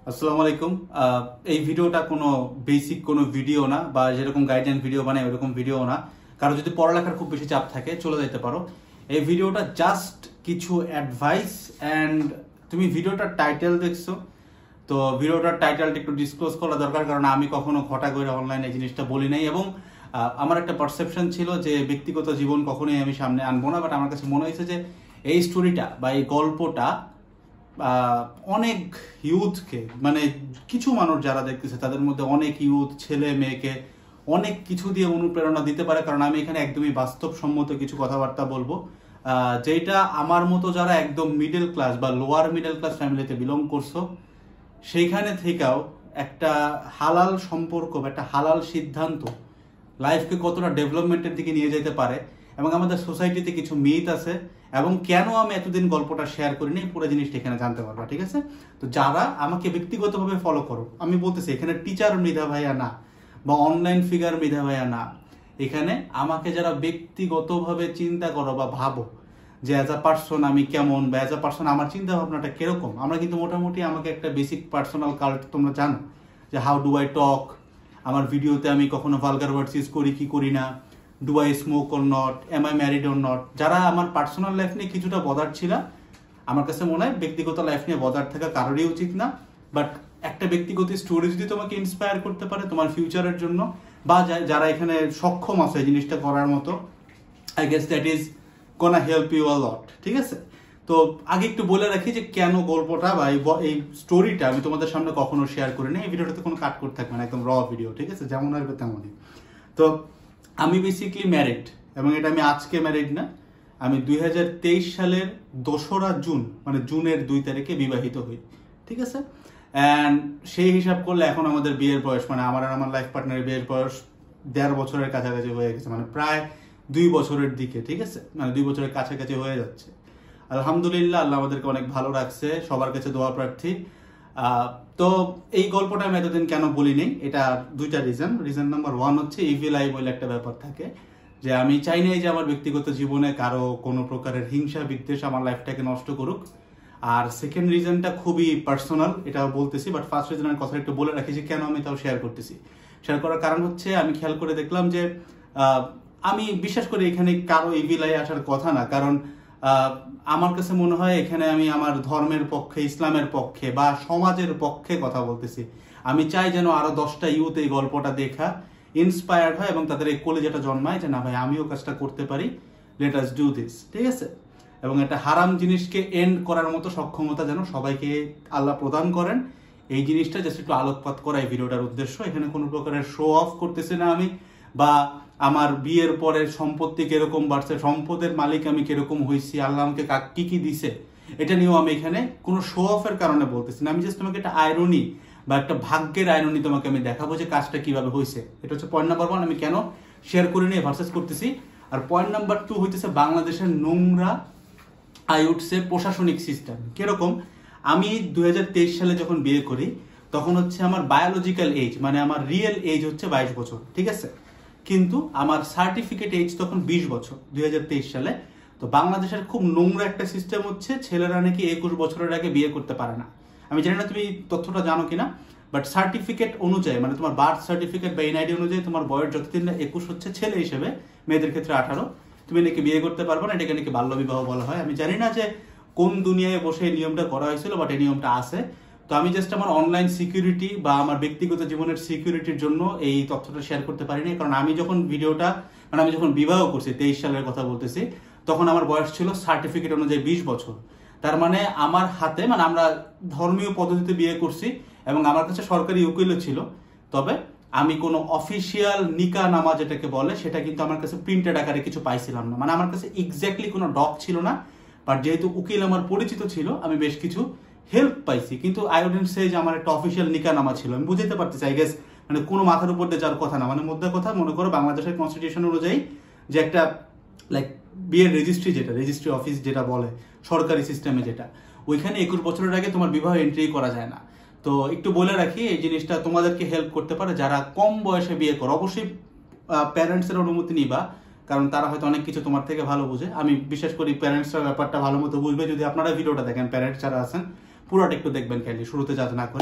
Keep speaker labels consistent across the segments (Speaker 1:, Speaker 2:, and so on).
Speaker 1: আসসালামু আলাইকুম। এই ভিডিওটা কোনো বেসিক কোনো ভিডিও না, বা যেরকম গাইডলাইন ভিডিও বানায় ওরকম ভিডিও না। কারো যদি পড়ালেখার খুব বেশি চাপ থাকে চলে যেতে পারো। এই ভিডিওটা জাস্ট কিছু অ্যাডভাইস অ্যান্ড তুমি ভিডিওটার টাইটেল দেখছো, তো ভিডিওটার টাইটেলটা একটু ডিসক্লোজ করা দরকার, কারণ আমি কখনো ঘটা করে অনলাইনে এই জিনিসটা বলি নাই। এবং আমার একটা পারসেপশন ছিল যে ব্যক্তিগত জীবন কখনোই আমি সামনে আনবো না, বাট আমার কাছে মনে হয়েছে যে এই স্টোরিটা বা এই গল্পটা অনেক ইউথকে, মানে কিছু মানুষ যারা দেখতেছে তাদের মধ্যে অনেক ইউথ ছেলে মেয়েকে অনেক কিছু দিয়ে অনুপ্রেরণা দিতে পারে। কারণ আমি এখানে একদমই বাস্তবসম্মত কিছু কথাবার্তা বলবো, যেটা আমার মতো যারা একদম মিডল ক্লাস বা লোয়ার মিডল ক্লাস ফ্যামিলিতে বিলং করছো সেইখানে থেকেও একটা হালাল সম্পর্ক বা একটা হালাল সিদ্ধান্ত লাইফকে কতটা ডেভেলপমেন্টের দিকে নিয়ে যেতে পারে, এবং আমাদের সোসাইটিতে কিছু মিথ আছে, এবং কেন আমি এতদিন গল্পটা শেয়ার করিনি পুরো জিনিসটা এখানে জানতে পারবা। ঠিক আছে? তো যারা আমাকে ব্যক্তিগতভাবে ফলো করো, আমি বলতেছি এখানে টিচার মৃধা ভাইয়া না বা অনলাইন ফিগার মৃধা ভাইয়া না, এখানে আমাকে যারা ব্যক্তিগতভাবে চিন্তা করো বা ভাবো যে অ্যাজ আ পার্সন আমি কেমন, বা অ্যাজ আ পার্সন আমার চিন্তা ভাবনাটা কিরকম, আমরা কিন্তু মোটামুটি আমাকে একটা বেসিক পার্সোনাল কাল্ট তোমরা জানো যে হাউ ডু আই টক, আমার ভিডিওতে আমি কখনো ভালগার ওয়ার্ডস ইউজ করি কি করি না, do I smoke or not, am I married or not. যারা আমার পার্সোনাল লাইফ নিয়ে কিছুটা বদার ছিল, আমার কাছে মনে হয় ব্যক্তিগত লাইফ নিয়ে বদার থাকা কারোরই উচিত না। বাট একটা ব্যক্তিগত স্টোরি যদি তোমাকে ইন্সপায়ার করতে পারে তোমার ফিউচারের জন্য, বা যারা এখানে সক্ষম আছে এই জিনিসটা করার মতো, I guess that is gonna help you a lot. ঠিক আছে? তো আগে একটু বলে রাখি যে কেন গল্পটা বা এই স্টোরিটা আমি তোমাদের সামনে কখনো শেয়ার করি না। এই ভিডিওটাতে কোনো কাট করতে থাকবে না, একদম র ভিডিও। ঠিক আছে? যেমন আসবে তেমনই। তো আমি বেসিকলি ম্যারিড, এবং এটা আমি আজকে ম্যারিড না, আমি 2023 সালের 2রা জুন, মানে জুনের 2 তারিখে বিবাহিত হই। ঠিক আছে? অ্যান্ড সেই হিসাব করলে এখন আমাদের বিয়ের বয়স, মানে আমার আর আমার লাইফ পার্টনারের বিয়ের বয়স 1.5 বছরের কাছাকাছি হয়ে গেছে, মানে প্রায় 2 বছরের দিকে। ঠিক আছে? মানে 2 বছরের কাছাকাছি হয়ে যাচ্ছে। আলহামদুলিল্লাহ, আল্লাহ আমাদেরকে অনেক ভালো রাখছে, সবার কাছে দোয়া প্রার্থী। তো এই গল্পটা আমি এতদিন কেন বলিনি, এটা 2টা রিজন নাম্বার 1 হচ্ছে ইভিল আই বলে একটা ব্যাপার থাকে, যে আমি চাই নাই যে আমার ব্যক্তিগত জীবনে কারো কোনো প্রকারের হিংসা বিদ্বেষ আমার লাইফটাকে নষ্ট করুক। আর সেকেন্ড রিজনটা খুবই পার্সোনাল, এটাও বলতেছি, বাট ফার্স্ট রিজনের কথা একটু বলে রাখি যে কেন আমি তাও শেয়ার করতেছি। শেয়ার করার কারণ হচ্ছে আমি খেয়াল করে দেখলাম যে আমি বিশ্বাস করি এখানে কারো ইভিল আই আসার কথা না, কারণ আমার কাছে মনে হয় এখানে আমি আমার ধর্মের পক্ষে, ইসলামের পক্ষে বা সমাজের পক্ষে কথা বলতেছি। আমি চাই যেন আরো 10টা ইউথ এই গল্পটা দেখা ইন্সপায়ার্ড হয় এবং তাদের এই কলেজাটা জন্মায় যে না ভাই আমিও কাজটা করতে পারি, লেট আস ডু দিস। ঠিক আছে? এবং একটা হারাম জিনিসকে এন্ড করার মতো সক্ষমতা যেন সবাইকে আল্লাহ প্রদান করেন, এই জিনিসটা জাস্ট একটু আলোকপাত করা এই ভিডিওটার উদ্দেশ্য। এখানে কোনো প্রকারের শো অফ করতেছি না আমি, বা আমার বিয়ের পরে সম্পত্তি কিরকম বাড়ছে, সম্পদের মালিক আমি কিরকম হয়েছি, আল্লাহ আমাকে কি কি দিছে, এটা নিয়েও আমি এখানে কোনো শো অফের কারণে বলতেছি না। আমি জাস্ট তোমাকে একটা আয়রনি বা একটা ভাগ্যের আয়রনি তোমাকে আমি দেখাবো যে কাজটা কিভাবে হয়েছে। এটা হচ্ছে পয়েন্ট নাম্বার 1, আমি কেন শেয়ার করে নিয়ে ভার্সেস করতেছি। আর পয়েন্ট নাম্বার 2 হইতেছে বাংলাদেশের নোংরা আই উড সে প্রশাসনিক সিস্টেম কিরকম। আমি 2023 সালে যখন বিয়ে করি তখন হচ্ছে আমার বায়োলজিক্যাল এজ, মানে আমার রিয়েল এজ হচ্ছে 22 বছর। ঠিক আছে? কিন্তু আমার সার্টিফিকেট এজ তখন 20 বছর 2023 সালে। তো বাংলাদেশের খুব নোংরা একটা সিস্টেম হচ্ছে ছেলেরা নাকি 21 বছরের আগে বিয়ে করতে পারে না। আমি জানি না তুমি তথ্যটা জানো কিনা, বাট সার্টিফিকেট অনুযায়ী, মানে তোমার বার্থ সার্টিফিকেট বা এনআইডি অনুযায়ী তোমার বয়স যতদিন না 21 হচ্ছে ছেলে হিসেবে, মেয়েদের ক্ষেত্রে 18, তুমি নাকি বিয়ে করতে পারবে না। এটাকে নাকি বাল্যবিবাহ বলা হয়। আমি জানি না যে কোন দুনিয়ায় বসে এই নিয়মটা করা হয়েছিল, বাট এই নিয়মটা আছে। তো আমি জাস্ট আমার অনলাইন সিকিউরিটি বা আমার ব্যক্তিগত জীবনের সিকিউরিটির জন্য এই তথ্যটা শেয়ার করতে পারিনি, কারণ আমি যখন ভিডিওটা, মানে আমি যখন বিবাহ করছি 23 সালের কথা বলতেছি, তখন আমার বয়স ছিল সার্টিফিকেট অনুযায়ী 20 বছর। তার মানে আমার হাতে, মানে আমরা ধর্মীয় পদ্ধতিতে বিয়ে করছি এবং আমার কাছে সরকারি উকিলও ছিল, তবে আমি কোনো অফিসিয়াল নিকা নামা যেটাকে বলে সেটা কিন্তু আমার কাছে প্রিন্টেড আকারে কিছু পাইছিলাম না। মানে আমার কাছে এক্স্যাক্টলি কোনো ডক ছিল না, বাট যেহেতু উকিল আমার পরিচিত ছিল আমি বেশ কিছু হেল্প পাইছি। কিন্তু আই উডেন্ট সে যে আমার একটা অফিসিয়াল নিকা নামা ছিল। আমি বুঝতে পারতেছি, আই গেস মানে কোনো মাথার উপর দিয়ে যাওয়ার কথা না, মানে মধ্যে কথা মনে করো বাংলাদেশের কনস্টিটিউশন অনুযায়ী যে একটা লাইক বিয়ের রেজিস্ট্রি, যেটা রেজিস্ট্রি অফিস যেটা বলে সরকারি সিস্টেমে, যেটা ওইখানে 21 বছরের আগে তোমার বিবাহ এন্ট্রি করা যায় না। তো একটু বলে রাখি এই জিনিসটা তোমাদেরকে হেল্প করতে পারে যারা কম বয়সে বিয়ে করো। অবশ্যই প্যারেন্টসের অনুমতি নিবা, কারণ তারা হয়তো অনেক কিছু তোমার থেকে ভালো বুঝে। আমি বিশেষ করি প্যারেন্টসরা ব্যাপারটা ভালো মতো বুঝবে। যদি আপনারা ভিডিওটা দেখেন, প্যারেন্টস যারা আছেন পুরোটা একটু দেখবেন, খালি শুরুতে যাতে না করে।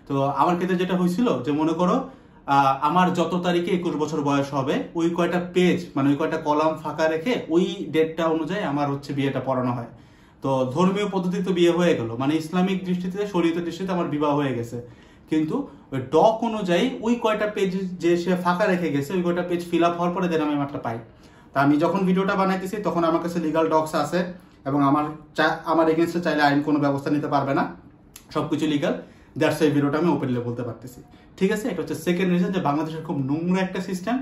Speaker 1: তো আমার ক্ষেত্রে যেটা হয়েছিল যে মনে করো আমার যত তারিখে 21 বছর বয়স হবে ওই কয়টা পেজ মানে ওই কয়টা কলাম ফাঁকা রেখে ওই ডেটটা অনুযায়ী আমার হচ্ছে বিয়েটা পড়ানো হয়। তো ধর্মীয় পদ্ধতিতে বিয়ে হয়ে গেল, মানে ইসলামিক দৃষ্টিতে শরীয়তের দৃষ্টিতে আমার বিবাহ হয়ে গেছে, কিন্তু ওই ডক অনুযায়ী ওই কয়টা পেজ যে সে ফাঁকা রেখে গেছে ওই কয়টা পেজ ফিল আপ হওয়ার পরে দেন আমি আমারটা পাই। তা আমি যখন ভিডিওটা বানাইতেছি তখন আমার কাছে লিগাল ডক্স আছে এবং আমার এগেনস্টে চাইলে আইন কোনো ব্যবস্থা নিতে পারবে না, সবকিছু লিগাল। দ্যাটস এই ভিডিওটা আমি ওপেনলি বলতে পারতেছি, ঠিক আছে। এটা হচ্ছে সেকেন্ড রিজন যে বাংলাদেশের খুব নোংরা একটা সিস্টেম,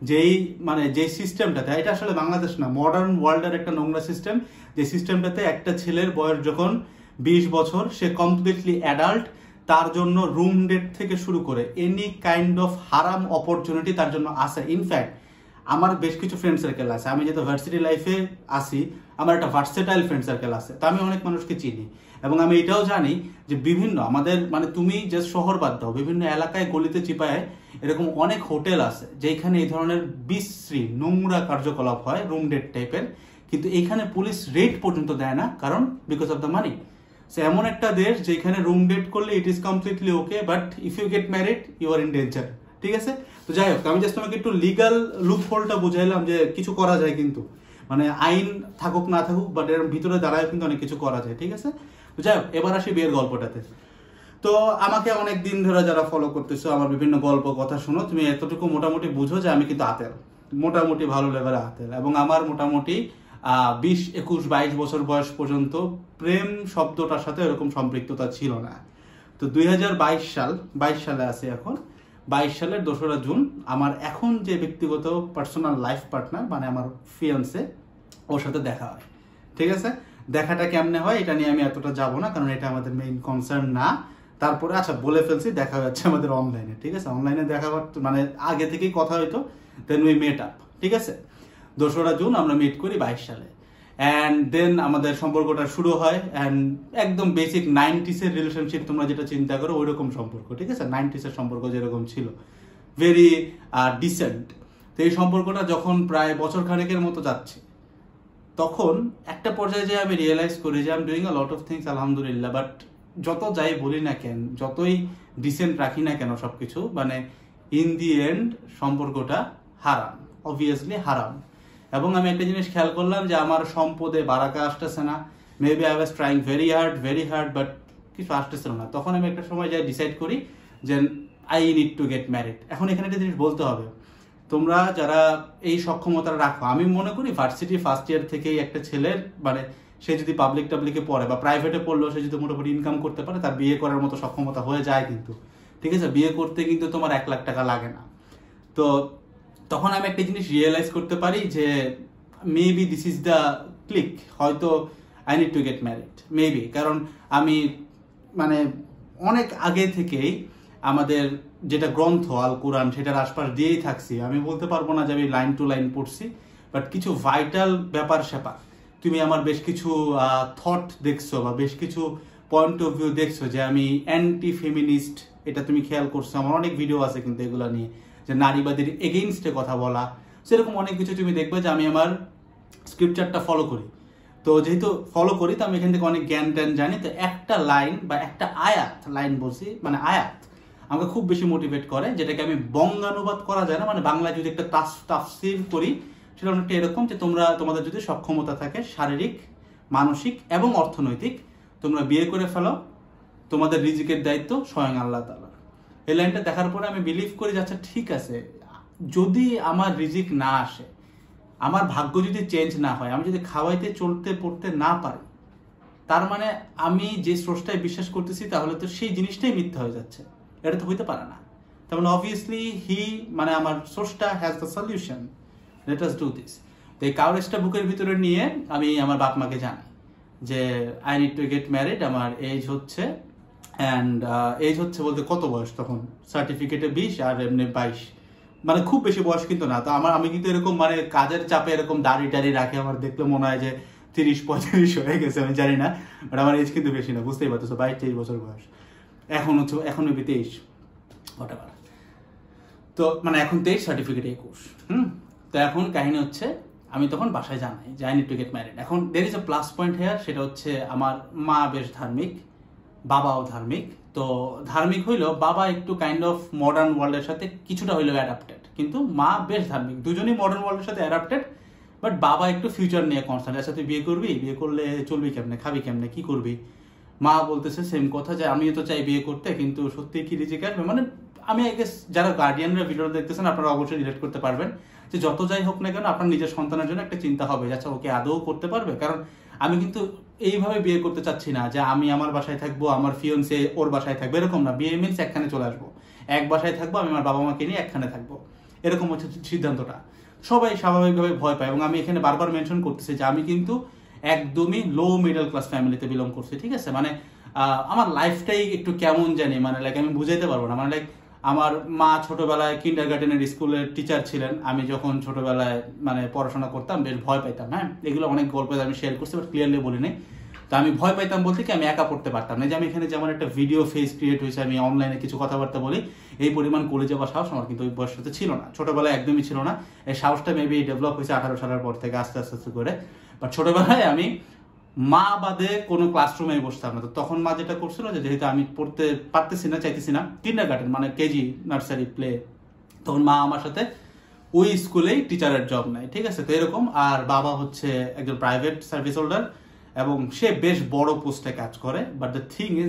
Speaker 1: যেই সিস্টেমটাতে, এটা আসলে বাংলাদেশ না, মডার্ন ওয়ার্ল্ডের একটা নোংরা সিস্টেম, যে সিস্টেমটাতে একটা ছেলের বয়স যখন 20 বছর, সে কমপ্লিটলি অ্যাডাল্ট, তার জন্য রুম ডেট থেকে শুরু করে এনি কাইন্ড অফ হারাম অপরচুনিটি তার জন্য আছে। ইনফ্যাক্ট আমার বেশ কিছু ফ্রেন্ড সার্কেল আছে, আমি যেহেতু ভার্সিটি লাইফে আসি, আমার একটা ভার্সেটাইল ফ্রেন্ড সার্কেল আছে, তো আমি অনেক মানুষকে চিনি এবং আমি এটাও জানি যে বিভিন্ন আমাদের মানে তুমি যে শহর বাদ দাও, বিভিন্ন এলাকায় গলিতে চিপায় এরকম অনেক হোটেল আছে যেখানে এই ধরনের বিশ্রী নোংরা কার্যকলাপ হয় রুম ডেট টাইপের, কিন্তু এখানে পুলিশ রেট পর্যন্ত দেয় না, কারণ because of the money. So এমন একটা দেশ যেখানে রুম ডেট করলে it is completely okay, but if you get married you are in danger, ঠিক আছে। তো যাই হোক, আমি জাস্ট তোমাকে একটু লিগাল লুপ হোলটা বুঝাইলাম যে কিছু করা যায়, কিন্তু মানে আইন থাকুক না থাকুক বাট এর ভিতরে দাঁড়ায় কিন্তু অনেক কিছু করা যায়, ঠিক আছে। তো যাই হোক, এবার আসি বিয়ের গল্পটাতে। তো আমাকে অনেক দিন ধরে যারা ফলো করতেছো, আমার বিভিন্ন গল্প কথা শুনো, তুমি এতটুকু মোটামুটি বুঝো যে আমি কিন্তু আতেল, মোটামুটি ভালো লেভেলে আতেল, এবং আমার মোটামুটি 20, 21, 22 বছর বয়স পর্যন্ত প্রেম শব্দটার সাথে এরকম সম্পৃক্ততা ছিল না। তো 2022 সালে আছে এখন, 22 সালের 2রা জুন আমার এখন যে ব্যক্তিগত পার্সোনাল লাইফ পার্টনার মানে আমার ফিয়ান্সে, ওর সাথে দেখা হয়, ঠিক আছে। দেখাটা কেমনে হয় এটা নিয়ে আমি এতটা যাবো না, কারণ এটা আমাদের মেইন কনসার্ন না। তারপরে আচ্ছা বলে ফেলছি, দেখা যাচ্ছে আমাদের অনলাইনে, ঠিক আছে। অনলাইনে দেখা মানে আগে থেকেই কথা হইতো, দেন উই মেট আপ, ঠিক আছে। 2রা জুন আমরা মিট করি 22 সালে, অ্যান্ড দেন আমাদের সম্পর্কটা শুরু হয়, অ্যান্ড একদম বেসিক 90s-এর রিলেশনশিপ তোমরা যেটা চিন্তা করো ওই রকম সম্পর্ক, ঠিক আছে। 90s-এর সম্পর্ক যেরকম ছিল, ভেরি ডিসেন্ট। তো এই সম্পর্কটা যখন প্রায় বছর খানেকের মতো যাচ্ছে, তখন একটা পর্যায়ে যে আমি রিয়েলাইজ করি যে I am doing a lot of things আলহামদুলিল্লাহ, বাট যত যাই বলি না কেন, যতই ডিসেন্ট রাখি না কেন সবকিছু, মানে ইন দি এন্ড সম্পর্কটা হারাম, অবভিয়াসলি হারাম। এবং আমি একটা জিনিস খেয়াল করলাম যে আমার সম্পদে বারাকা আসতেছে না। Maybe I was trying very hard but কিছু আসতেছিল না। তখন আমি একটা সময় যাই ডিসাইড করি যে I need to get married. এখন এখানে একটা জিনিস বলতে হবে, তোমরা যারা এই সক্ষমতা রাখো, আমি মনে করি ভার্সিটি ফার্স্ট ইয়ার থেকেই একটা ছেলের মানে সে যদি পাবলিকে পড়ে বা প্রাইভেটে পড়লেও সে যদি মোটামুটি ইনকাম করতে পারে, তার বিয়ে করার মতো সক্ষমতা হয়ে যায় কিন্তু, ঠিক আছে। বিয়ে করতে কিন্তু তোমার 1 লাখ টাকা লাগে না। তো তখন আমি একটা জিনিস রিয়েলাইজ করতে পারি যে maybe this is the click, হয়তো I need to get married, maybe. কারণ আমি মানে অনেক আগে থেকেই আমাদের যেটা গ্রন্থ আল কোরআন সেটার আশপাশ দিয়েই থাকছি। আমি বলতে পারবো না যে আমি লাইন টু লাইন পড়ছি, বাট কিছু ভাইটাল ব্যাপার স্যাপার তুমি আমার বেশ কিছু থট দেখছো বা বেশ কিছু পয়েন্ট অফ ভিউ দেখছো যে আমি অ্যান্টি ফেমিনিস্ট, এটা তুমি খেয়াল করছো। আমার অনেক ভিডিও আছে কিন্তু এগুলো নিয়ে, যে নারীবাদীর এগেইনস্টে কথা বলা, সেরকম অনেক কিছু তুমি দেখবে যে আমি আমার স্ক্রিপচারটা ফলো করি। তো যেহেতু ফলো করি তো আমি এখান থেকে অনেক জ্ঞান ট্যান জানি। তো একটা লাইন বা একটা আয়াত, লাইন বলছি মানে আয়াত, আমাকে খুব বেশি মোটিভেট করে, যেটাকে আমি বঙ্গানুবাদ করা যায় না, মানে বাংলায় যদি একটা তাফসীর করি সেটা অনেকটা এরকম যে তোমাদের যদি সক্ষমতা থাকে শারীরিক, মানসিক এবং অর্থনৈতিক, তোমরা বিয়ে করে ফেলো, তোমাদের রিজিকের দায়িত্ব স্বয়ং আল্লাহ তাআলা। এই লাইনটা দেখার পরে আমি বিলিভ করি যে আচ্ছা ঠিক আছে, যদি আমার রিজিক না আসে, আমার ভাগ্য যদি চেঞ্জ না হয়, আমি যদি খাওয়াইতে চলতে পড়তে না পারি, তার মানে আমি যে স্রষ্টায় বিশ্বাস করতেছি তাহলে তো সেই জিনিসটাই মিথ্যা হয়ে যাচ্ছে, এটা তো হইতে পারে না। তার মানে অবভিয়াসলি মানে আমার স্রষ্টা has the solution, let us do this. তো এই কাউরেজটা বুকের ভিতরে নিয়ে আমি আমার বাপ মাকে জানাই যে I need to get married, আমার এজ হচ্ছে, অ্যান্ড এজ হচ্ছে বলতে কত বয়স তখন, সার্টিফিকেটে 20 আর এমনি 22, মানে খুব বেশি বয়স কিন্তু না। তো আমি কিন্তু এরকম মানে কাজের চাপে এরকম দাড়ি রাখে, আমার দেখলে মনে হয় যে 30-35 হয়ে গেছে, আমি জানি না, বাট আমার এজ কিন্তু বেশি না, বুঝতেই পারছো, 22-23 বছর বয়স। এখন মেবি 23, হোয়াটএভার। তো মানে এখন 23, সার্টিফিকেট 21। তো এখন কাহিনী হচ্ছে আমি তখন বাসায় জানাই যে I need to get married. এখন there is a plus point here, সেটা হচ্ছে আমার মা বেশ ধার্মিক, বাবাও ধার্মিক। তো ধার্মিক হইলেও বাবা একটু কাইন্ড অফ মডার্ন ওয়ার্ল্ডের সাথে কিছুটা হইলেও অ্যাডাপ্টেড, কিন্তু মা বেশ ধার্মিক। দুজনেই মডার্ন ওয়ার্ল্ডের সাথে অ্যাডাপ্টেড, বাট বাবা একটু ফিউচার নিয়ে কনসার্ন। আচ্ছা তুই বিয়ে করবি, বিয়ে করলে চলবি কেমনে, খাবি কেমনে, কি করবি? মা বলতেছে সেম কথা যে আমিও তো চাই বিয়ে করতে, কিন্তু সত্যি কি রিজিক আসবে। মানে আমি আই গেস যারা গার্ডিয়ানরা ভিডিও দেখতেছেন আপনারা অবশ্যই রিলেট করতে পারবেন যে যত যাই হোক না কেন আপনার নিজের সন্তানের জন্য একটা চিন্তা হবে যে আচ্ছা ওকে আদৌ করতে পারবে। কারণ আমি কিন্তু এইভাবে বিয়ে করতে চাচ্ছি না যে আমি আমার বাসায় থাকবো, আমার ফিয়ন্সে ওর বাসায় থাকবে, এরকম না। বিয়ে মিনস একখানে চলে আসবো, এক বাসায় থাকবো, আমি আমার বাবা মাকে নিয়ে একখানে থাকবো, এরকম হচ্ছে সিদ্ধান্তটা। সবাই স্বাভাবিকভাবে ভয় পায়, এবং আমি এখানে বারবার মেনশন করতেছি যে আমি কিন্তু একদমই লো মিডল ক্লাস ফ্যামিলিতে বিলং করছি, ঠিক আছে। মানে আমার লাইফটাই একটু কেমন জানি, মানে লাইক আমি বুঝাইতে পারবো না। মানে লাইক আমার মা ছোটবেলায় কিন্ডারগার্টেনের স্কুলের টিচার ছিলেন। আমি যখন ছোটবেলায় মানে পড়াশোনা করতাম বেশ ভয় পাইতাম। হ্যাঁ, এগুলো অনেক গল্প আমি শেয়ার করছি, বাট ক্লিয়ারলি বলি নাই। তো আমি ভয় পাইতাম বলতে কি আমি একা পড়তে পারতাম না। যে আমি এখানে যেমন একটা ভিডিও ফেস ক্রিয়েট হয়েছে, আমি অনলাইনে কিছু কথাবার্তা বলি, এই পরিমাণ কলেজে যাওয়ার সাহস আমার কিন্তু ওই বয়সটাতে ছিল না, ছোটবেলায় একদমই ছিল না। এই সাহসটা মেবি ডেভেলপ হয়েছে 18 সালের পর থেকে আস্তে আস্তে আস্তে করে। বাট ছোটবেলায় আমি মা বাদে কোনো ক্লাসরুমে বসতাম না। তো তখন মা যেটা করছিল যে যেহেতু আমি পড়তে পারতেছি না, চাইতেছি না, কিন্ডারগার্টেন মানে কেজি, নার্সারি, প্লে, তখন মা আমার সাথে ওই স্কুলেই টিচারের জব নেয়, ঠিক আছে। তো এরকম। আর বাবা হচ্ছে একজন প্রাইভেট সার্ভিস হোল্ডার, এবং সে বেশ বড় পোস্টে কাজ করে। But the thing is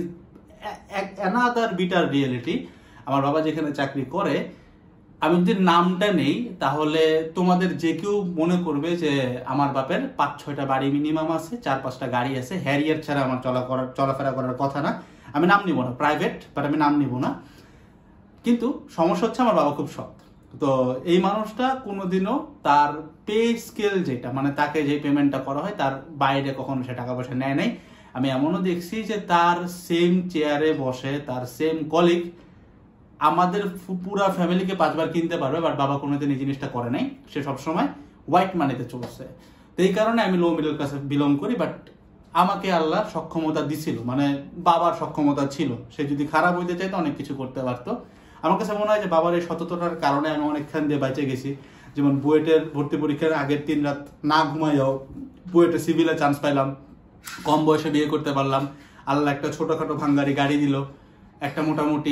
Speaker 1: another bitter reality, আমার বাবা যেখানে চাকরি করে, আমি যদি নামটা নেই তাহলে তোমাদের যে কেউ মনে করবে যে আমার বাপের 5-6টা বাড়ি মিনিমাম আছে, 4-5টা গাড়ি আছে, হ্যারিয়ার ছাড়া আমার চলাফেরা করার কথা না। আমি নাম নিব না, প্রাইভেট, বাট আমি নাম নিব না। কিন্তু সমস্যা হচ্ছে আমার বাবা খুব সৎ। তো এই মানুষটা কোনোদিনও তার পে স্কেল যেটা, মানে তাকে যে পেমেন্টটা করা হয় তার বাইরে কখনো সে টাকা পয়সা নেয় নাই। আমি এমনও দেখছি যে তার সেম চেয়ারে বসে তার সেম কলিগ আমাদের পুরা ফ্যামিলিকে 5বার কিনতে পারবে, বাট বাবা কোনোদিন এই জিনিসটা করে নাই। সে সবসময় হোয়াইট মানিতে চলছে। তো এই কারণে আমি লো মিডল ক্লাসে বিলং করি। বাট আমাকে আল্লাহ সক্ষমতা দিছিল, মানে বাবার সক্ষমতা ছিল। সে যদি খারাপ হইতে চাইতো অনেক কিছু করতে পারতো। আমার কাছে মনে হয় যে বাবার এই সততার কারণে আমি অনেকখান দিয়ে বেঁচে গেছি। যেমন বুয়েটের ভর্তি পরীক্ষার আগের 3 রাত না ঘুমাইও বুয়েটে সিভিলে চান্স পাইলাম, কম বয়সে বিয়ে করতে পারলাম, আল্লাহ একটা ছোটখাটো ভাঙ্গারি গাড়ি দিল, একটা মোটামুটি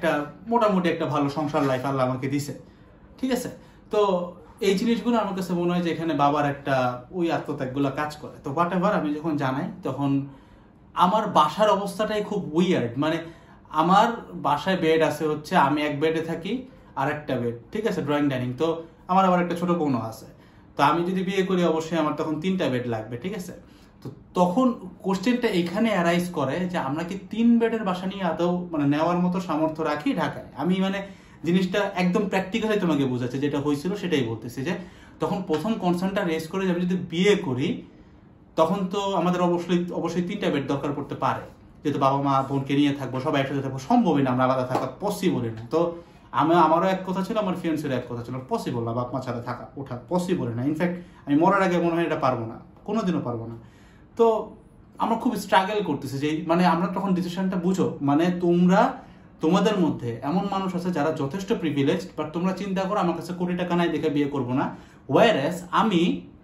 Speaker 1: একটা ভালো সংসার লাইফ আল্লাহ আমাকে দিছে, ঠিক আছে। তো এই জিনিসগুলো আমার কাছে মনে হয় যে এখানে বাবার একটা ওই আত্মত্যাগগুলো কাজ করে। তো হোয়াট এভার, আমি যখন জানাই তখন আমার বাসার অবস্থাটাই খুব উইয়ার্ড। মানে আমার বাসায় বেড আছে হচ্ছে, আমি এক বেডে থাকি, আর একটা বেড, ঠিক আছে, ড্রয়িং ডাইনিং। তো আমার আবার একটা ছোট বোনও আছে। তো আমি যদি বিয়ে করি অবশ্যই আমার তখন 3টা বেড লাগবে, ঠিক আছে। তো তখন কোশ্চেনটা এখানে অ্যারাইজ করে যে আমরা কি 3 বেডের বাসা নিয়ে আদৌ মানে নেওয়ার মতো সামর্থ্য রাখি ঢাকায়। আমি মানে জিনিসটা একদম প্র্যাকটিক্যালি তোমাকে বোঝাচ্ছে, যেটা হয়েছিল সেটাই বলতেছি। যে তখন প্রথম কনসার্নটা রেজ করে যে আমি যদি বিয়ে করি তখন তো আমাদের অবশ্যই 3টা বেড দরকার পড়তে পারে, যেহেতু বাবা মা বোনকে নিয়ে থাকবো, সবাই একসাথে থাকবো, সম্ভবই না, আমরা আলাদা থাকা পসিবলই না। তো আমারও এক কথা ছিল, আমার ফিয়ান্সেরও এক কথা ছিল, পসিবল না বাপ মা ছাড়া থাকা ওঠা পসিবল না। ইনফ্যাক্ট আমি মরার আগে মনে হয় এটা পারবো না, কোনোদিনও পারবো না। তো আমরা খুব স্ট্রাগল করতেছি যে মানে আমরা তখন ডিসিশনটা বুঝো, মানে তোমাদের মধ্যে এমন মানুষ আছে যারা যথেষ্ট প্রিভিলেজ, বাট তোমরা চিন্তা করো আমার কাছে কোটি টাকা নাই দেখে বিয়ে করবো না। ওয়ারএস আমি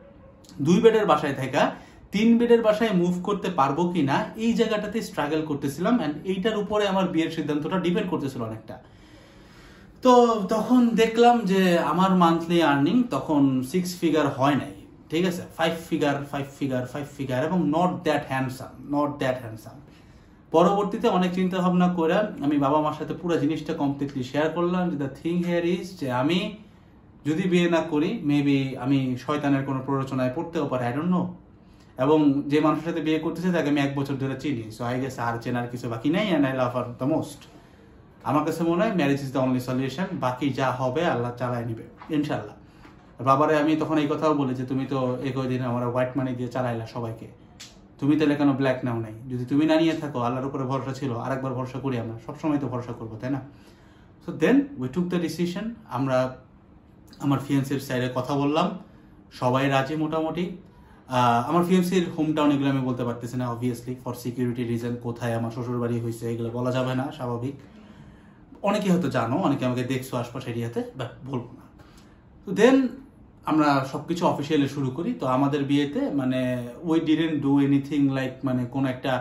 Speaker 1: 2 বেডের বাসায় থাকা 3 বেডের বাসায় মুভ করতে পারবো কিনা এই জায়গাটাতে স্ট্রাগল করতেছিলাম, অ্যান্ড এইটার উপরে আমার বিয়ের সিদ্ধান্তটা ডিপেন্ড করতেছিল অনেকটা। তো তখন দেখলাম যে আমার মান্থলি আর্নিং তখন 6 ফিগার হয় নাই, ঠিক আছে, 5 ফিগার, এবং নট দ্যাট হ্যান্ডসাম। পরবর্তীতে অনেক চিন্তা ভাবনা করে আমি বাবা মার সাথে পুরো জিনিসটা কমপ্লিটলি শেয়ার করলাম যে দ্য থিং হিয়ার ইজ যে আমি যদি বিয়ে না করি মেবি আমি শয়তানের কোনো প্ররোচনায় পড়তেও পারি, আই ডোন্ট নো। এবং যে মানুষের সাথে বিয়ে করতেছে তাকে আমি 1 বছর ধরে চিনি, সো আই গেস আর চেনার কিছু বাকি নাই, and I love her the most. আমার কাছে মনে হয় marriage is the only solution, বাকি যা হবে আল্লাহ চালায় নিবে ইনশাল্লাহ। বাবারে আমি তখন এই কথাও বলি যে তুমি তো একই দিন আমার হোয়াইট মানি দিয়ে চালাইলা সবাইকে, তুমি তাহলে কেন ব্ল্যাক নাও নাই? যদি তুমি না নিয়ে থাকো, আল্লাহর উপরে ভরসা ছিল, আরেকবার ভরসা করি, আমরা সবসময় তো ভরসা করবো, তাই না? So then we took the decision. আমরা আমার ফিয়ান্সির সাইডে কথা বললাম, সবাই রাজি মোটামুটি। আমার ফিয়ান্সির হোম টাউন এগুলো আমি বলতে পারতেছি না অবভিয়াসলি, ফর সিকিউরিটি রিজন। কোথায় আমার শ্বশুর বাড়ি হয়েছে এগুলো বলা যাবে না, স্বাভাবিক। অনেকে হয়তো জানো, অনেকে আমাকে দেখছো আশপাশ এরিয়াতে, বাট বলবো না। তো দেন আমরা সবকিছু অফিসিয়ালি শুরু করি। তো আমাদের বিয়েতে মানে we didn't do anything like মানে কোনো একটা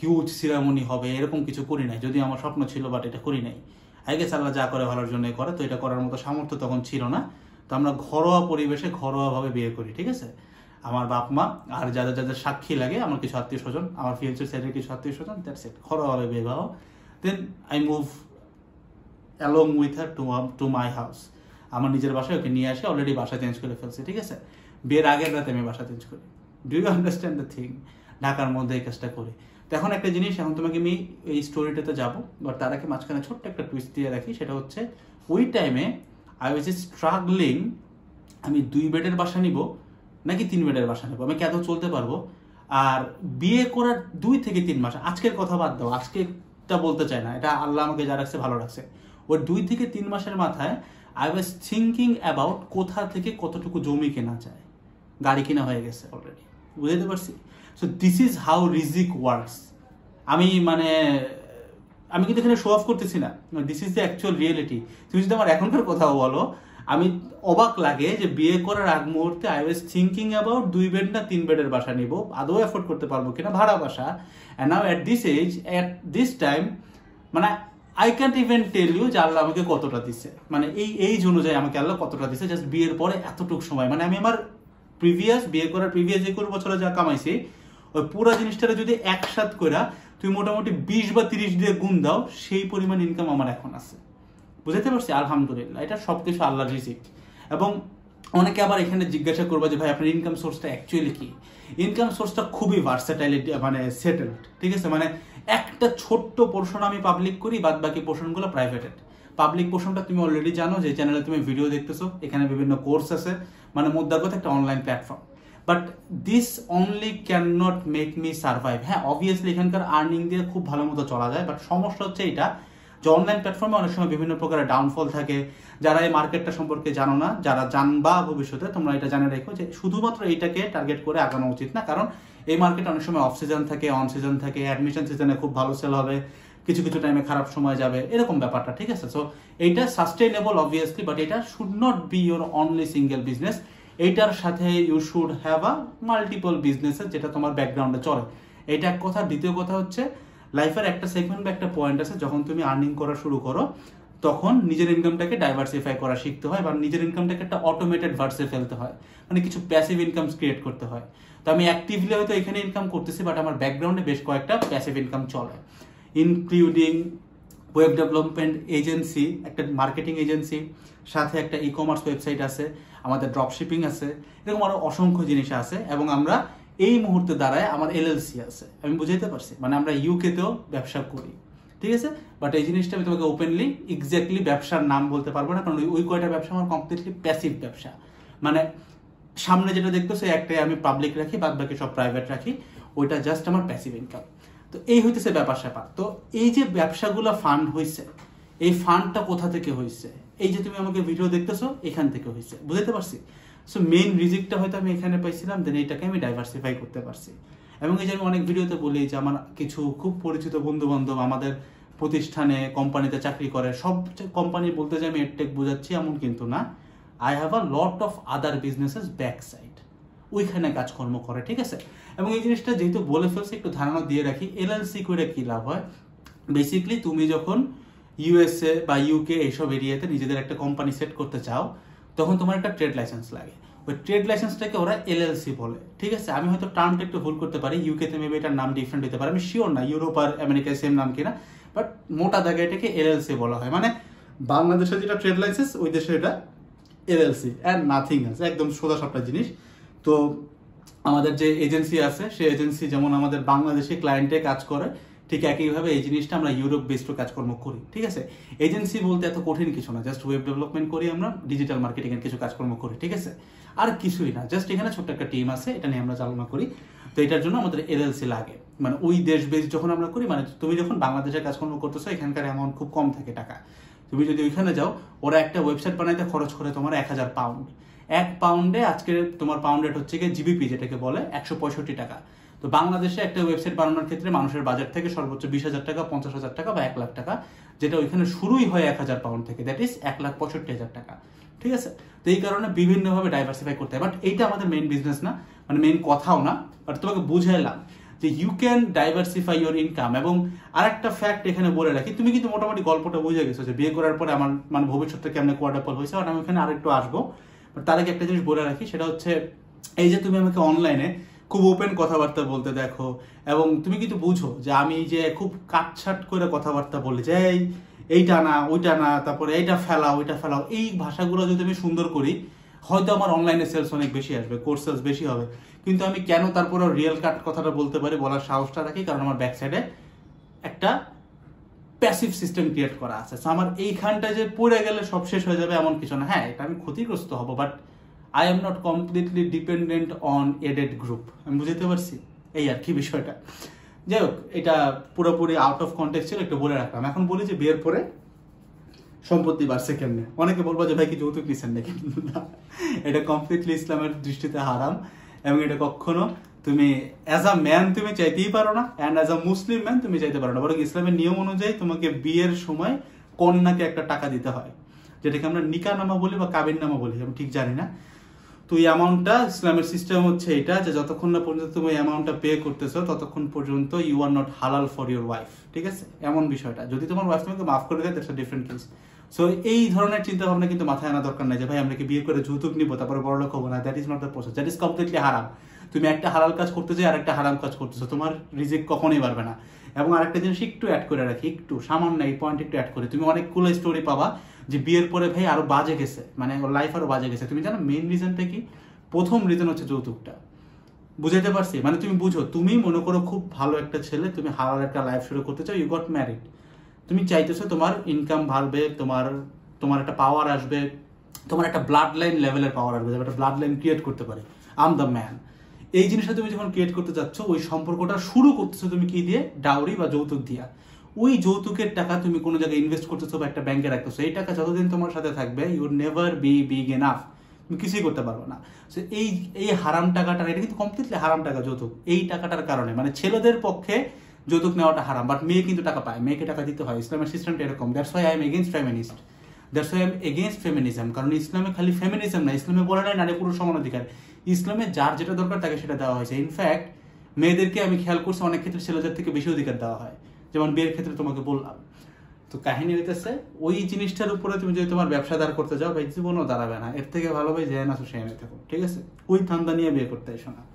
Speaker 1: হিউজ সিরামনি হবে এরকম কিছু করি নাই, যদিও আমার স্বপ্ন ছিল, বাট এটা করি নাই। আই গেস আল্লাহ যা করে ভালোর জন্যই করে, তো এটা করার মতো সামর্থ্য তখন ছিল না। তো আমরা ঘরোয়া পরিবেশে ঘরোয়াভাবে বিয়ে করি, ঠিক আছে। আমার বাপ মা আর যাদের যাদের সাক্ষী লাগে, আমার কিছু আত্মীয় স্বজন, আমার ফিয়ান্সির সাইডের কিছু আত্মীয় স্বজন, দ্যাটস ইট, ঘরোয়াভাবে বিবাহ। Then I move along with her to my house. আমার নিজের বাসায় ওকে নিয়ে আসে, অলরেডি বাসা চেঞ্জ করে ফেলছি, ঠিক আছে। বিয়ের আগের রাতে আমি বাসা চেঞ্জ করি। Do you understand the thing? ঢাকার মধ্যে এই কাজটা করি। তো এখন একটা জিনিস, এখন তোমাকে আমি এই স্টোরিটাতে যাবো, বাট তার আগে মাঝখানে ছোট্ট একটা টুইস্ট দিয়ে রাখি। সেটা হচ্ছে ওই টাইমে আই ওয়াজ স্ট্রাগলিং, আমি 2 বেডের বাসা নিব নাকি 3 বেডের বাসা নেবো, আমি কেন চলতে পারবো। আর বিয়ে করার 2 থেকে 3 মাস, আজকের কথা বাদ দাও, আজকেরটা বলতে চাই না, এটা আল্লাহ আমাকে যা রাখছে ভালো রাখছে। ওই 2 থেকে 3 মাসের মাথায় আই ওয়াজ থিঙ্কিং অ্যাবাউট কোথা থেকে কতটুকু জমি কেনা যায়। গাড়ি কেনা হয়ে গেছে অলরেডি, বুঝতে পারছি। সো দিস ইজ হাউ রিজিক ওয়ার্কস। আমি কিন্তু এখানে শো অফ করতেছি না, this is the actual reality. তুমি যদি আমার এখনকার কথাও বলো, আমি অবাক লাগে যে বিয়ে করার আগ মুহূর্তে I was thinking about 2 bed না 3 বেডের বাসা নিব, আদৌ এফোর্ড করতে পারবো কিনা, ভাড়া বাসা। And now at this age, at this time, মানে I can't even tell you যে আল্লাহ আমাকে কতটা দিছে, মানে এই এইজ অনুযায়ী আমাকে আল্লাহ কতটা দিছে জাস্ট বিয়ের পরে এতটুকু সময়। মানে আমি আমার বিয়ে করার প্রিভিয়াস 21 বছরে যা কামাইছি, ওই পুরো জিনিসটারে যদি একসাথ করে তুমি মোটামুটি 20 বা 30 দিয়ে গুণ দাও, সেই পরিমাণ ইনকাম আমার এখন আছে। বুঝতে পারছি? আলহামদুলিল্লাহ, এটা সবকিছু আল্লাহর রিজিক। এবং অনেকে আবার এখানে জিজ্ঞাসা করবে যে ভাই আপনার ইনকাম সোর্সটা অ্যাকচুয়ালি কি? ইনকাম সোর্সটা খুবই ভার্সেটাইলিটি, মানে সেটেলড, ঠিক আছে। মানে একটা ছোট্ট পোর্শন আমি পাবলিক করি, বাদ বাকি পোর্শনগুলো প্রাইভেটেড। পাবলিক পোর্শনটা তুমি অলরেডি জানো, যে চ্যানেলে তুমি ভিডিও দেখতেছো, এখানে বিভিন্ন কোর্স আছে, মানে মোদ্দার কথা একটা online platform. But this only can not make me survive. হ্যাঁ, অবভিয়াসলি এখানকার আর্নিং দিয়ে খুব ভালো মতো চলা যায়, বাট সমস্যা হচ্ছে এটা যে অনলাইন প্ল্যাটফর্মে অনেক সময় বিভিন্ন প্রকারের ডাউনফল থাকে। যারা এই মার্কেটটা সম্পর্কে জানো না, যারা জানবা ভবিষ্যতে, তোমরা এটা জানে রেখো যে শুধুমাত্র এইটাকে টার্গেট করে আগানো উচিত না। কারণ এই মার্কেটে অনেক সময় অফ সিজন থাকে, অন সিজন থাকে, অ্যাডমিশন সিজনে খুব ভালো সেল হবে, কিছু কিছু টাইমে খারাপ সময় যাবে, এরকম ব্যাপারটা, ঠিক আছে। সো এইটা সাস্টেইনেবল অবভিয়াসলি, বাট এটা should not be your only single business. এইটার সাথে you should have a multiple businesses, যেটা তোমার ব্যাকগ্রাউন্ডে চলে। এইটা এক কথা। দ্বিতীয় কথা হচ্ছে লাইফের একটা সেগমেন্ট বা একটা পয়েন্ট আছে, যখন তুমি আর্নিং করা শুরু করো, তখন নিজের ইনকামটাকে ডাইভার্সিফাই করা শিখতে হয়, বা নিজের ইনকামটাকে একটা অটোমেটেড ভার্সে ফেলতে হয়, মানে কিছু প্যাসিভ ইনকাম ক্রিয়েট করতে হয়। তো আমি অ্যাক্টিভলি হয়তো এখানে ইনকাম করতেছি, বাট আমার ব্যাকগ্রাউন্ডে বেশ কয়েকটা প্যাসিভ ইনকাম চলে, ইনক্লুডিং ওয়েব ডেভেলপমেন্ট এজেন্সি, একটা মার্কেটিং এজেন্সি, সাথে একটা ই কমার্স ওয়েবসাইট আছে, আমাদের ড্রপ শিপিং আছে, এরকম আরো অসংখ্য জিনিস আছে। এবং আমরা এই মুহূর্তে দাঁড়ায় আমার এলএলসি আছে, আমি বুঝাইতে পারছি, মানে আমরা ইউকেতেও ব্যবসা করি, ঠিক আছে। বাট এই জিনিসটা আমি তোমাকে ওপেনলি এক্স্যাক্টলি ব্যবসার নাম বলতে পারবো না, কারণ ওই কয়টা ব্যবসা আমার কমপ্লিটলি প্যাসিভ ব্যবসা। মানে সামনে যেটা দেখতেছো একটাই আমি পাবলিক রাখি, বাদ বাকি সব প্রাইভেট রাখি, ওইটা জাস্ট আমার প্যাসিভ ইনকাম। তো এই হইতেছে ব্যাপার স্যাপার। তো এই যে ব্যবসাগুলো ফান্ড হয়েছে, এই ফান্ডটা কোথা থেকে হয়েছে? এই যে তুমি আমাকে ভিডিও দেখতেছো, এখান থেকে হয়েছে, বুঝতে পারছি। সো মেইন রিজিকটা হয়তো আমি এখানে পাইছিলাম, দেন এইটাকে আমি ডাইভার্সিফাই করতে পারছি। এবং এই যে আমি অনেক ভিডিওতে বলি যে আমার কিছু খুব পরিচিত বন্ধু বান্ধব আমাদের প্রতিষ্ঠানে, কোম্পানিতে চাকরি করে, সব কোম্পানি বলতে যে আমি এডটেক বোঝাচ্ছি এমন কিন্তু না। I have a lot of other businesses back side, ওইখানে কাজকর্ম করে, ঠিক আছে। এবং এই জিনিসটা যেহেতু বলে ফেলছি, একটু ধারণা দিয়ে রাখি। এলএলসি করে কি লাভ হয়? বেসিক্যালি তুমি যখন ইউএসএ বা ইউকে এইসব এরিয়াতে নিজেদের একটা কোম্পানি সেট করতে চাও, তখন তোমার একটা ট্রেড লাইসেন্স লাগে। ওই ট্রেড লাইসেন্সটাকে ওরা এলএলসি বলে, ঠিক আছে। আমি হয়তো টার্মটা একটু ভুল করতে পারি, ইউকেতে মেবি এটার নাম ডিফারেন্ট হতে পারে, আমি শিওর না ইউরোপ আর আমেরিকায় সেম নাম কিনা, বাট মোটা দাগে এটাকে এলএলসি বলা হয়। মানে বাংলাদেশে যেটা ট্রেড লাইসেন্স, ওই দেশে এটা এলএলসি অ্যান্ড নাথিং আছে, একদম সোজা সাপটা জিনিস। তো আমাদের যে এজেন্সি আছে, সেই এজেন্সি যেমন আমাদের বাংলাদেশে ক্লায়েন্টে কাজ করে, ঠিক একইভাবে এই জিনিসটা আমরা ইউরোপ বেসড কাজকর্ম করি, ঠিক আছে। এজেন্সি বলতে এত কঠিন কিছু না, জাস্ট ওয়েব ডেভেলপমেন্ট করি, আমরা ডিজিটাল মার্কেটিং এর কিছু কাজকর্ম করি, ঠিক আছে। আর কিছুই না, জাস্ট এখানে ছোট্ট একটা টিম আছে, এটা নিয়ে আমরা চালনা করি। তো এটার জন্য আমাদের এলএলসি লাগে, মানে ওই দেশ বেস যখন আমরা করি, মানে তুমি যখন বাংলাদেশে কাজকর্ম করতেছো, এখানকার অ্যামাউন্ট খুব কম থাকে টাকা। তুমি যদি ওইখানে যাও, ওরা একটা ওয়েবসাইট বানাইতে খরচ করে তোমার 1000 পাউন্ড। 1 পাউন্ডে আজকে তোমার পাউন্ড রেট হচ্ছে গিয়ে জিবিপি, যেটাকে বলে 165 টাকা। তো বাংলাদেশে একটা ওয়েবসাইট বানানোর ক্ষেত্রে মানুষের বাজার থেকে সর্বোচ্চ 20,000 টাকা, 50,000 টাকা বা 1 লাখ টাকা, যেটা ওইখানে শুরুই হয় 1000 পাউন্ড থেকে, দ্যাট ইজ 1,65,000 টাকা, ঠিক আছে। তো এই কারণে বিভিন্নভাবে ডাইভার্সিফাই করতে হয়, বাট এইটা আমাদের মেইন বিজনেস না, মানে মেইন কথাও না, বাট তোমাকে বুঝাইলাম যে you can diversify your income. এবং আরেকটা ফ্যাক্ট এখানে বলে রাখি, তুমি কিন্তু মোটামুটি গল্পটা বুঝে গেছো যে বিয়ে করার পরে আমার মানে ভবিষ্যৎটা কেমন কোয়াড্রাপল হয়েছে, আর আমি ওখানে আরেকটু আসবো। বাট তার আগে একটা জিনিস বলে রাখি, সেটা হচ্ছে এই যে তুমি আমাকে অনলাইনে খুব ওপেন কথাবার্তা বলতে দেখো, এবং তুমি কিন্তু বুঝো যে আমি যে খুব কাটছাট করে কথাবার্তা বলি যে এইটা না ওইটা না, তারপরে এইটা ফেলাও ওইটা ফেলাও, এই ভাষাগুলো যদি আমি সুন্দর করি হয়তো আমার অনলাইনে সেলস অনেক বেশি আসবে, কোর্স সেলস বেশি হবে। কিন্তু আমি কেন তারপরে রিয়েল কাট কথাটা বলতে পারি, বলার সাহসটা রাখি, কারণ আমার ব্যাক সাইডে একটা প্যাসিভ সিস্টেম ক্রিয়েট করা আছে। আমার এইখানটা যে পড়ে গেলে সব শেষ হয়ে যাবে এমন কিছু না। হ্যাঁ, এটা আমি ক্ষতিগ্রস্ত হব, but I am not completely dependent on added group. আমি বুঝতে পারছি এই আর কি বিষয়টা। যাই হোক, এটা পুরোপুরি আউট অফ কন্টেক্সট ছিল, একটু বলে রাখলাম। এখন বলি যে বিয়ের পরে সম্পত্তি বাড়ছে কেমনে। অনেকে বলবো যে ভাই কি যৌতুক নিচ্ছেন নাকি? না, এটা কমপ্লিটলি ইসলামের দৃষ্টিতে হারাম, এবং এটা কখনো তুমি অ্যাজ আ ম্যান তুমি চাইতেই পারো না, and as a Muslim man তুমি চাইতে পারো না। বরং ইসলামের নিয়ম অনুযায়ী তোমাকে বিয়ের সময় কন্যাকে একটা টাকা দিতে হয়, যেটাকে আমরা নিকা নামা বলি বা কাবিন নামা বলি, আমি ঠিক জানি না। তো এই অ্যামাউন্টটা, ইসলামের সিস্টেম হচ্ছে এটা যে যতক্ষণ না পর্যন্ত তুমি অ্যামাউন্টটা পে করতেছো ততক্ষণ পর্যন্ত ইউ আর নট হালাল ফর ইউর ওয়াইফ। ঠিক আছে, এমন বিষয়টা। যদি তোমার ওয়াইফ তোমাকে মাফ করে দেয়, that's a different case. So এই ধরনের চিন্তা ভাবনা কিন্তু মাথায় আনা দরকার নাই যে ভাই আমরা কি বিয়ে করে যৌতুক নিবো তারপরে বড়লোক হবো না। That is not the process, that is completely হারাম। তুমি একটা হালাল কাজ করতে চাই আর একটা হারাম কাজ করতেছো, তোমার রিজিক কখনোই পারবে না। এবং আরেকটা জিনিস একটু অ্যাড করে রাখি, একটু সামান্য এই পয়েন্ট একটু অ্যাড করে, তুমি অনেকগুলো স্টোরি পাবা যে বিয়ের পরে ভাই আরো বাজে গেছে, মানে ওর লাইফ আরো বাজে গেছে। তুমি জানো মেইন রিজনটা কি? প্রথম রিজন হচ্ছে যৌতুকটা। বুঝাইতে পারছি? মানে তুমি বুঝো, তুমি মনে করো খুব ভালো একটা ছেলে, তুমি হালাল একটা লাইফ শুরু করতে চাও, ইউ গট ম্যারিড, তুমি চাইতেছো তোমার ইনকাম বাড়বে, তোমার একটা পাওয়ার আসবে, তোমার একটা ব্লাড লাইন লেভেলের পাওয়ার আসবে, একটা ব্লাড লাইন ক্রিয়েট করতে পারে, আই এম দ্য ম্যান। এই জিনিসটা তুমি যখন ক্রিয়েট করতে যাচ্ছ, ওই সম্পর্কটা শুরু করতেছো তুমি কি দিয়ে? ডাউরি বা যৌতুক দিয়া। ওই যৌতুকের টাকা তুমি কোনো জায়গায় ইনভেস্ট করতেছো বা একটা ব্যাংকে রাখতেছো, এই টাকা যতদিন তোমার সাথে থাকবে you never be big enough, তুমি কিছুই করতে পারবে না। এই হারাম টাকাটা, এটা কিন্তু কমপ্লিটলি হারাম টাকা যৌতুক। এই টাকাটার কারণে মানে ছেলেদের পক্ষে যৌতুক নেওয়াটা হারাম, বাট মেয়ে কিন্তু টাকা পায়, মেয়েকে টাকা দিতে হয়। ইসলামের সিস্টেমটা এরকম। That's why I am against feminist, that's why I am against feminism. কারণ ইসলামে খালি ফেমিনিজম না, ইসলামে বলে নাই নারী পুরুষ সমান অধিকার। ইসলামে যার যেটা দরকার তাকে সেটা দেওয়া হয়েছে। ইনফ্যাক্ট মেয়েদেরকে আমি খেয়াল করছি অনেক ক্ষেত্রে ছেলেদের থেকে বেশি অধিকার দেওয়া হয়, যেমন বিয়ের ক্ষেত্রে তোমাকে বললাম। তো কাহিনী হইতেছে ওই জিনিসটার উপরে তুমি যদি তোমার ব্যবসা দাঁড় করতে যাও ভাই, জীবনও দাঁড়াবে না। এর থেকে ভালো ভাই যায় না তো সেখানে থাকো, ঠিক আছে? ওই ধান্দা নিয়ে বিয়ে করতে এসো না,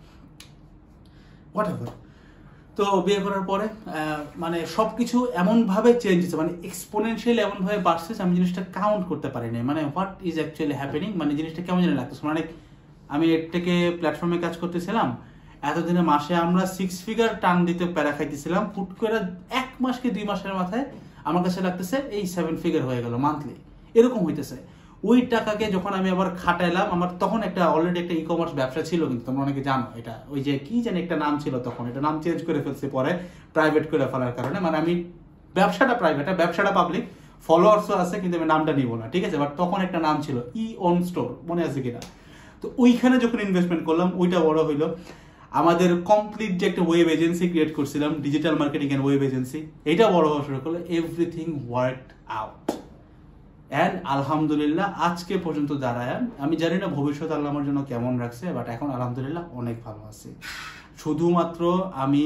Speaker 1: হোয়াট এভার। তো বিয়ে করার পরে মানে সবকিছু এমনভাবে চেঞ্জ হচ্ছে, মানে এক্সপোনেনশিয়াল এমনভাবে বাড়ছে আমি জিনিসটা কাউন্ট করতে পারিনি। মানে হোয়াট ইজ অ্যাকচুয়ালি হ্যাপেনিং, মানে জিনিসটা কেমন জানি লাগতেছে। মানে আমি এর থেকে প্ল্যাটফর্মে কাজ করতেছিলাম, এতদিনে মাসে আমরা 6 ফিগার টান দিতে প্যারা খাইতেছিলাম, হুট করে 1 মাস কি 2 মাসের মাথায় আমার কাছে লাগতেছে এই 7 ফিগার হয়ে গেল মান্থলি, এরকম হইতেছে। ওই টাকাকে যখন আমি আবার খাটাইলাম, আমার তখন একটা অলরেডি একটা ই কমার্স ব্যবসা ছিল, কিন্তু তোমরা অনেকে জানো এটা, ওই যে কি জানি একটা নাম ছিল তখন, এটা নাম চেঞ্জ করে ফেলছে পরে প্রাইভেট করে ফেলার কারণে। মানে আমি ব্যবসাটা প্রাইভেট, ব্যবসাটা পাবলিক, ফলোয়ার্সও আছে, কিন্তু আমি নামটা নিব না, ঠিক আছে? বাট তখন একটা নাম ছিল ই অন স্টোর, মনে আছে কিনা? তো ওইখানে যখন ইনভেস্টমেন্ট করলাম ওইটা বড় হইলো। আমাদের কমপ্লিট যে একটা ওয়েব এজেন্সি ক্রিয়েট করছিলাম, digital marketing and web agency, এটা বড় হওয়া শুরু করলো। এভরিথিং ওয়ার্কড আউট অ্যান্ড আলহামদুলিল্লাহ আজকে পর্যন্ত দাঁড়ায়। আমি জানি না ভবিষ্যৎ আল্লাহ আমার জন্য কেমন রাখছে, বাট এখন আলহামদুলিল্লাহ অনেক ভালো আছি। শুধুমাত্র আমি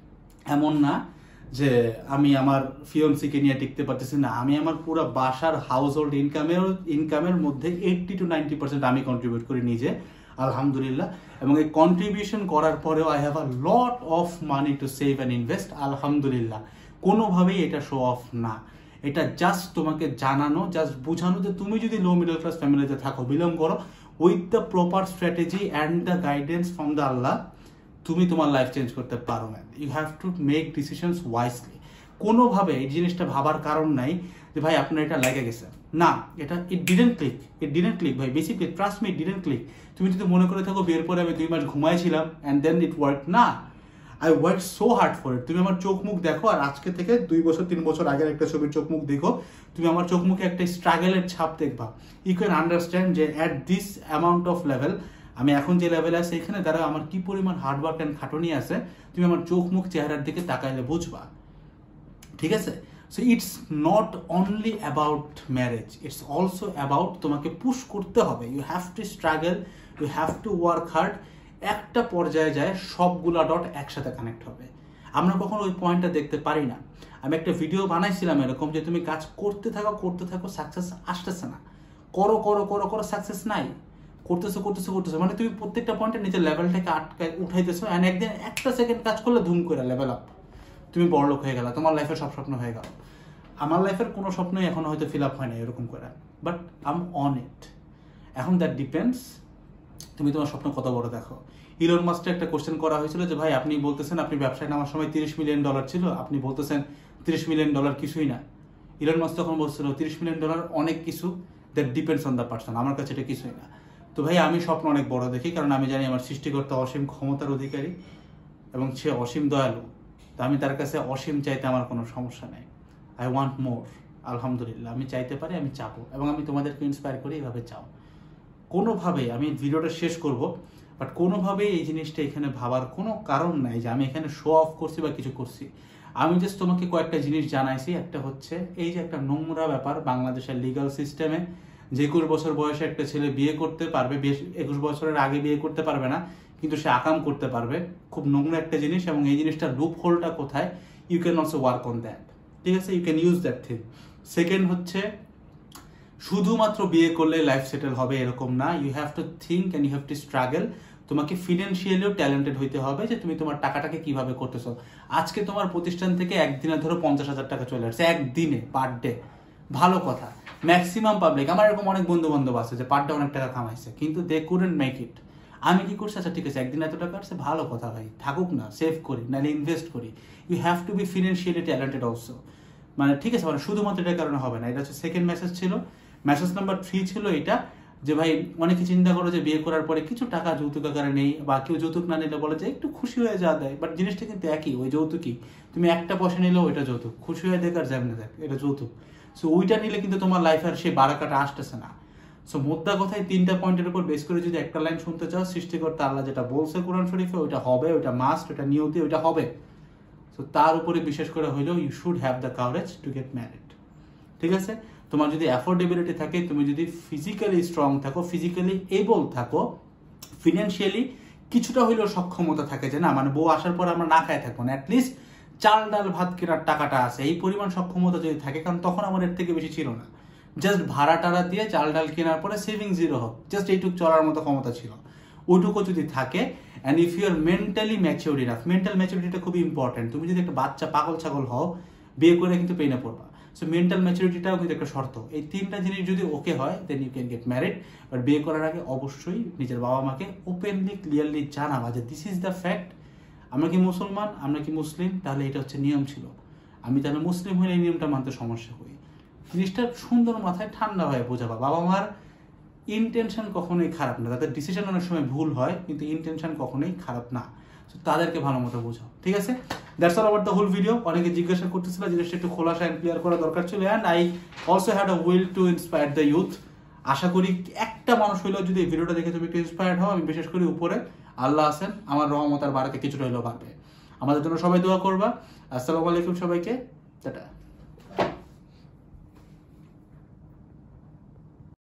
Speaker 1: এমন না যে আমি আমার ফিয়ন্সিকে নিয়ে টিকতে পারতেছি না, আমি আমার পুরো বাসার হাউস হোল্ড ইনকামের মধ্যে 80 to 90% আমি কন্ট্রিবিউট করি নিজে, আলহামদুলিল্লাহ। এবং এই কন্ট্রিবিউশন করার পরেও I have a lot of money to save and invest, আলহামদুলিল্লাহ। কোনোভাবেই এটা শো অফ না, এটা জাস্ট তোমাকে জানানো, জাস্ট বোঝানো যে তুমি যদি লো মিডল ক্লাস ফ্যামিলিতে থাকো, বিলং করো, with the proper strategy and the guidance from the Allah, তুমি তোমার লাইফ চেঞ্জ করতে পারো না। You have to make decisions wisely. কোনোভাবে এই জিনিসটা ভাবার কারণ নাই যে ভাই আপনার এটা লেগে গেছে, না, এটা ইট ডিডেন্ট ক্লিক ভাই, basically trust me, it didn't click. তুমি যদি মনে করে থাকো বিয়ের পরে আমি 2 মাস ঘুমাইছিলাম অ্যান্ড দেন ইট ওয়ার্ক, না, I work so hard for it. তুমি আমার চোখ মুখ দেখো, আর আজকে থেকে 2 বছর 3 বছর আগের একটা ছবির চোখ মুখ দেখো, তুমি আমার চোখ মুখে একটা স্ট্রাগলের ছাপ দেখবা। ইউ ক্যান আন্ডারস্ট্যান্ড যে at this amount of level, আমি এখন যে লেভেলে আছে এখানে দ্বারা আমার কি পরিমাণ হার্ডওয়ার্ক অ্যান্ড খাটনি আছে, তুমি আমার চোখ মুখ চেহারার দিকে তাকাইলে বুঝবা, ঠিক আছে? So it's not only about marriage, it's also about তোমাকে পুশ করতে হবে। You have to struggle, you have to work hard. একটা পর্যায়ে যায় সবগুলা ডট একসাথে কানেক্ট হবে। আমরা কখনো ওই পয়েন্টটা দেখতে পারি না। আমি একটা ভিডিও বানাইছিলাম এরকম যে তুমি কাজ করতে থাকো সাকসেস আসতেছে না, করো করো করো করো সাকসেস নাই, করতেছো মানে তুমি প্রত্যেকটা পয়েন্টে নিজের লেভেলটাকে আটকায় উঠাইতেছো, অ্যান্ড একদিন একটা সেকেন্ড কাজ করলে ধুম করে লেভেল আপ, তুমি বড়লোক হয়ে গেলা, তোমার লাইফের সব স্বপ্ন হয়ে গেল। আমার লাইফের কোনো স্বপ্নই এখনো হয়তো ফিল আপ হয় না এরকম করে, but I am on it. এখন দ্যাট ডিপেন্ডস তুমি তোমার স্বপ্ন কত বড় দেখো। ইলন মাস্ককে একটা কোশ্চেন করা হয়েছিল যে ভাই আপনি বলতেছেন আপনি ব্যবসায় নামার সময় $30 মিলিয়ন ছিল, আপনি বলতেছেন $30 মিলিয়ন কিছুই না। ইলন মাস্ক তখন বলছিল $30 মিলিয়ন অনেক কিছু, that depends on the person, আমার কাছে এটা কিছুই না। তো ভাই আমি স্বপ্ন অনেক বড় দেখি, কারণ আমি জানি আমার সৃষ্টিকর্তা অসীম ক্ষমতার অধিকারী এবং সে অসীম দয়ালু। তো আমি তার কাছে অসীম চাইতে আমার কোনো সমস্যা নেই। আই ওয়ান্ট মোর, আলহামদুলিল্লাহ। আমি চাইতে পারি, আমি চাবো, এবং আমি তোমাদেরকে ইন্সপায়ার করি এভাবে চাও। কোনোভাবেই আমি ভিডিওটা শেষ করব, বাট কোনোভাবেই এই জিনিসটা এখানে ভাবার কোনো কারণ নাই যে আমি এখানে শো অফ করছি বা কিছু করছি। আমি জাস্ট তোমাকে কয়েকটা জিনিস জানাইছি। একটা হচ্ছে এই যে একটা নোংরা ব্যাপার বাংলাদেশের লিগাল সিস্টেমে, যে 21 বছর বয়সে একটা ছেলে বিয়ে করতে পারবে, 21 বছরের আগে বিয়ে করতে পারবে না, কিন্তু সে আকাম করতে পারবে। খুব নোংরা একটা জিনিস, এবং এই জিনিসটার লুপ হোলটা কোথায়, you can also work on that, ঠিক আছে? You can use that thing. Second হচ্ছে শুধুমাত্র বিয়ে করলে লাইফ সেটেল হবে এরকম না, you have to think and you have to struggle. তোমাকে ফিনান্সিয়ালিও ট্যালেন্টেড হইতে হবে, যে তুমি তোমার টাকাটাকে কিভাবে করতেছো। আজকে তোমার প্রতিষ্ঠান থেকে একদিনে ধরো 50,000 টাকা চলে আসছে, একদিনে, পার ডে, ভালো কথা। ম্যাক্সিমাম পাবলিক, আমার এরকম অনেক বন্ধু বান্ধব আছে যে পার ডে অনেক টাকা কামাইছে, কিন্তু দে কুডন্ট মেক ইট। আমি কি করছি, আচ্ছা ঠিক আছে একদিন এত টাকা আসছে, ভালো কথা ভাই, থাকুক না, সেভ করি, নাহলে ইনভেস্ট করি। You have to be financially talented also, মানে ঠিক আছে, মানে শুধুমাত্র এটার কারণে হবে না। এটা হচ্ছে সেকেন্ড মেসেজ ছিল। মেসেজ নাম্বার 3 ছিল এটা, যে ভাই অনেকে চিন্তা করো যে বিয়ে করার পরে কিছু টাকা যৌতুক আকারে নেই, বা কেউ যৌতুক না নিলে বলে যে একটু খুশি হয়ে যা দেয়, বাট জিনিসটা কিন্তু একই, ওই যৌতুকই। তুমি একটা পয়সা নিলেও ওইটা যৌতুক, খুশি হয়ে দেখ আর যেমনি দেখ, এটা যৌতুক। সো ওইটা নিলে কিন্তু তোমার লাইফের সেই বারাকাটা আসতেছে না। সো মোদ্দা কথায় 3টা পয়েন্টের উপর বেস করে যদি একটা লাইন শুনতে চাও, সৃষ্টিকর্তা আল্লাহ যেটা বলছে কোরআন শরীফে, ওইটা হবে, ওইটা মাস্ট, ওইটা নিয়তি, ওইটা হবে। সো তার উপরে বিশেষ করে হইলেও you should have the courage to get married, ঠিক আছে? তোমার যদি অ্যাফোর্ডেবিলিটি থাকে, তুমি যদি ফিজিক্যালি স্ট্রং থাকো, ফিজিক্যালি এবল থাকো, ফিনান্সিয়ালি কিছুটা হইলেও সক্ষমতা থাকে, যে না মানে বউ আসার পর আমরা না খায় থাকবো না, অ্যাটলিস্ট চাল ডাল ভাত কেনার টাকাটা আছে, এই পরিমাণ সক্ষমতা যদি থাকে, কারণ তখন আমার এর থেকে বেশি ছিল না, জাস্ট ভাড়া টাড়া দিয়ে চাল ডাল কেনার পরে সেভিং জিরো হোক, জাস্ট এইটুকু চলার মতো ক্ষমতা ছিল, ওইটুকু যদি থাকে, and if you are mentally mature enough, mental ম্যাচুরিটিটা খুবই ইম্পর্টেন্ট। তুমি যদি একটা বাচ্চা পাগল ছাগল হও, বিয়ে করে কিন্তু পেয়ে না পড়বা। সো মেন্টাল ম্যাচুরিটিটাও কিন্তু একটা শর্ত। এই 3টা জিনিস যদি ওকে হয়, then you can get married. But বিয়ে করার আগে অবশ্যই নিজের বাবা মাকে ওপেনলি ক্লিয়ারলি জানাবা যে দিস ইজ দ্য ফ্যাক্ট, আমরা কি মুসলমান, আমরা কি মুসলিম, তাহলে এটা হচ্ছে নিয়ম ছিল, আমি তাহলে মুসলিম হলে এই নিয়মটা মানতে সমস্যা হই। জিনিসটা সুন্দর মাথায় ঠান্ডা হয়ে বোঝাবা। বাবা মার ইন্টেনশন কখনোই খারাপ না, তাদের ডিসিশন অনেক সময় ভুল হয়, কিন্তু ইন্টেনশন কখনোই খারাপ না। তাদেরকে ভালো মতো বোঝাও, ঠিক আছে? That's all about the whole video. অনেকে জিজ্ঞাসা করতেছিল, জিনিসটা একটু খোলাসা অ্যান্ড ক্লিয়ার করা দরকার ছিল, and I also had a will to inspire the youth. আশা করি একটা মানুষ হইলেও যদি এই ভিডিওটা দেখে তুমি একটু ইন্সপায়ার্ড হও, আমি বিশেষ করে উপরে আল্লাহ আছেন, আমার রহমত আর বারাকে কিছুটা হইলেও বাড়বে। আমাদের জন্য সবাই দোয়া করবা। আসসালামু আলাইকুম সবাইকে, টাটা।